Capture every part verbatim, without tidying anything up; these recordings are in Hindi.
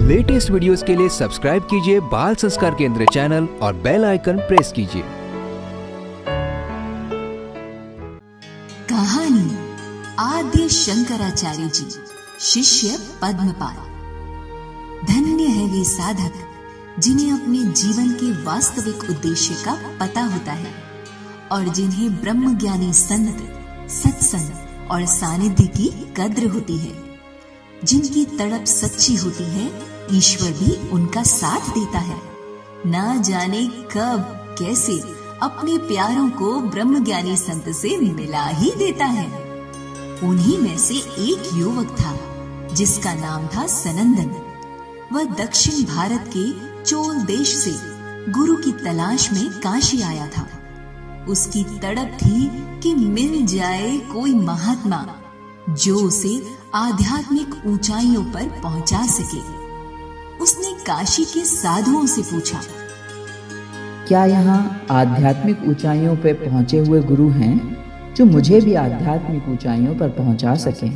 लेटेस्ट वीडियोस के लिए सब्सक्राइब कीजिए बाल संस्कार केंद्र चैनल और बेल आइकन प्रेस कीजिए। कहानी आद्य शंकराचार्य जी, शिष्य पद्मपाल। धन्य है वे साधक जिन्हें अपने जीवन के वास्तविक उद्देश्य का पता होता है और जिन्हें ब्रह्म ज्ञानी संत, सत्संग और सानिध्य की कद्र होती है। जिनकी तड़प सच्ची होती है, ईश्वर भी उनका साथ देता है। ना जाने कब कैसे अपने प्यारों को ब्रह्म ज्ञानी संत से मिला ही देता है। उन्हीं में से एक युवक था जिसका नाम था सनंदन। वह दक्षिण भारत के चोल देश से गुरु की तलाश में काशी आया था। उसकी तड़प थी कि मिल जाए कोई महात्मा जो उसे आध्यात्मिक ऊंचाइयों पर पहुंचा सके। उसने काशी के साधुओं से पूछा, क्या यहाँ आध्यात्मिक ऊंचाइयों पर पहुंचे हुए गुरु हैं जो मुझे भी आध्यात्मिक ऊंचाइयों पर पहुंचा सकें?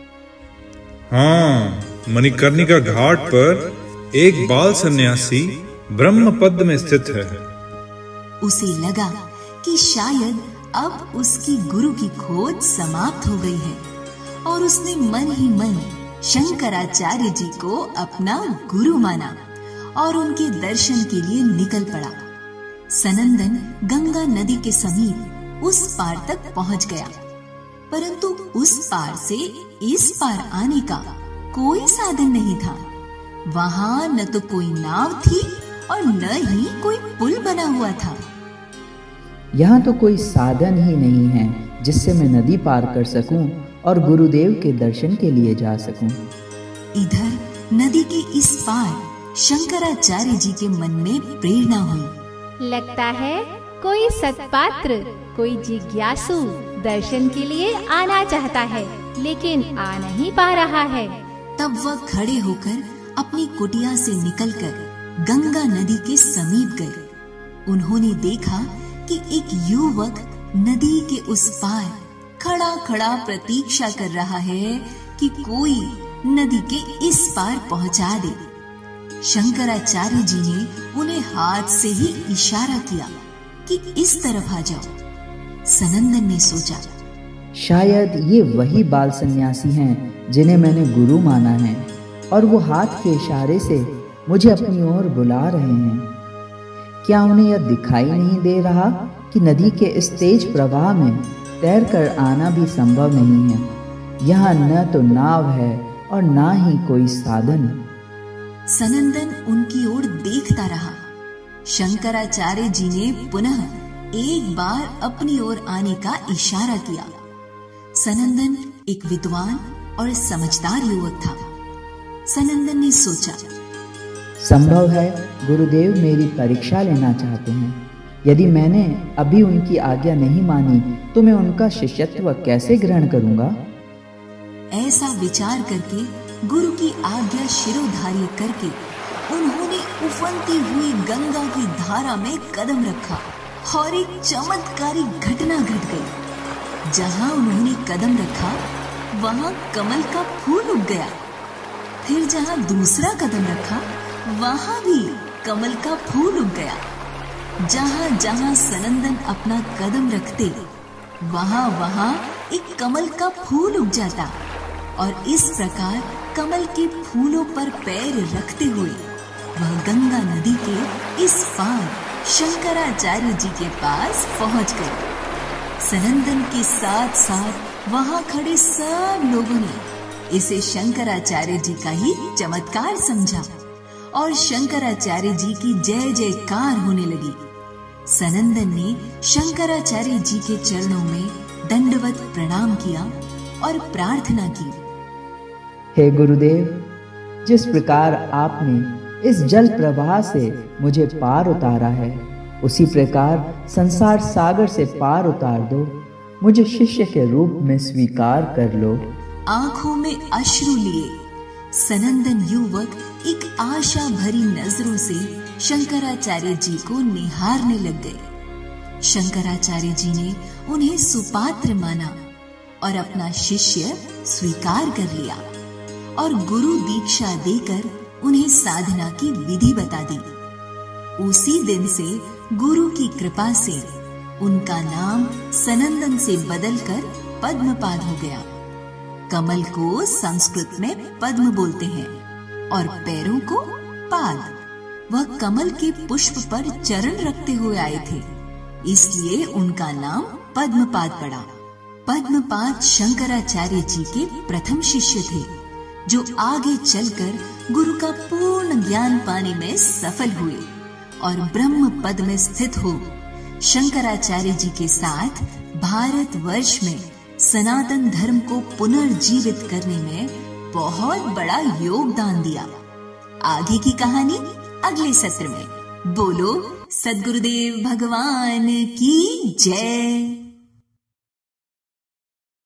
हाँ, मणिकर्णिका घाट पर एक बाल सन्यासी ब्रह्म पद में स्थित है। उसे लगा कि शायद अब उसकी गुरु की खोज समाप्त हो गई है और उसने मन ही मन शंकराचार्य जी को अपना गुरु माना और उनके दर्शन के लिए निकल पड़ा। सनंदन गंगा नदी के समीप उस पार तक पहुंच गया, परंतु उस पार से इस पार आने का कोई साधन नहीं था। वहां न तो कोई नाव थी और न ही कोई पुल बना हुआ था। यहाँ तो कोई साधन ही नहीं है जिससे मैं नदी पार कर सकूं और गुरुदेव के दर्शन के लिए जा सकूं। इधर नदी के इस पार शंकराचार्य जी के मन में प्रेरणा हुई। लगता है कोई सत्पात्र, कोई जिज्ञासु दर्शन के लिए आना चाहता है, लेकिन आ नहीं पा रहा है। तब वह खड़े होकर अपनी कुटिया से निकलकर गंगा नदी के समीप गए। उन्होंने देखा कि एक युवक नदी के उस पार खड़ा खड़ा प्रतीक्षा कर रहा है कि कोई नदी के इस पार पहुंचा दे। शंकराचार्य जी ने उन्हें हाथ से ही इशारा किया कि इस तरफ आ जाओ। सनंदन ने सोचा, शायद ये वही बाल सन्यासी हैं जिन्हें मैंने गुरु माना है और वो हाथ के इशारे से मुझे अपनी ओर बुला रहे हैं। क्या उन्हें यह दिखाई नहीं दे रहा कि नदी के इस तेज प्रवाह में तैर कर आना भी संभव नहीं है? यहाँ न तो नाव है और ना ही कोई साधन। सनंदन उनकी ओर देखता रहा। शंकराचार्य जी ने पुनः एक बार अपनी ओर आने का इशारा किया। सनंदन एक विद्वान और समझदार युवक था। सनंदन ने सोचा, संभव है गुरुदेव मेरी परीक्षा लेना चाहते हैं। यदि मैंने अभी उनकी आज्ञा नहीं मानी तो मैं उनका शिष्यत्व कैसे ग्रहण करूंगा? ऐसा विचार करके गुरु की आज्ञा शिरोधार्य करके उन्होंने उफनती हुई गंगा की धारा में कदम रखा और एक चमत्कारी घटना घट गई। जहां उन्होंने कदम रखा वहां कमल का फूल उग गया। फिर जहां दूसरा कदम रखा वहां भी कमल का फूल उग गया। जहां जहां सनंदन अपना कदम रखते वहां वहां एक कमल का फूल उग जाता और इस प्रकार कमल के फूलों पर पैर रखते हुए वह गंगा नदी के इस पार शंकराचार्य जी के पास पहुंच गए। सनंदन के साथ साथ वहां खड़े सब लोगों ने इसे शंकराचार्य जी का ही चमत्कार समझा और शंकराचार्य जी की जय जयकार होने लगी। सनंदन ने शंकराचार्य जी के चरणों में दंडवत प्रणाम किया और प्रार्थना की, हे गुरुदेव, जिस प्रकार आपने इस जल प्रवाह से मुझे पार उतारा है, उसी प्रकार संसार सागर से पार उतार दो। मुझे शिष्य के रूप में स्वीकार कर लो। आंखों में अश्रु लिए सनंदन युवक एक आशा भरी नजरों से शंकराचार्य जी को निहारने लग गए। शंकराचार्य जी ने उन्हें सुपात्र माना और अपना शिष्य स्वीकार कर लिया और गुरु दीक्षा देकर उन्हें साधना की विधि बता दी। उसी दिन से गुरु की कृपा से उनका नाम सनंदन से बदलकर पद्मपाद हो गया। कमल को संस्कृत में पद्म बोलते हैं और पैरों को पाद। वह कमल के पुष्प पर चरण रखते हुए आए थे, इसलिए उनका नाम पद्मपाद पड़ा। पद्मपाद शंकराचार्य जी के प्रथम शिष्य थे, जो आगे चलकर गुरु का पूर्ण ज्ञान पाने में सफल हुए और ब्रह्म पद में स्थित हो शंकराचार्य जी के साथ भारतवर्ष में सनातन धर्म को पुनर्जीवित करने में बहुत बड़ा योगदान दिया। आगे की कहानी अगले सत्र में। बोलो सद्गुरुदेव भगवान की जय।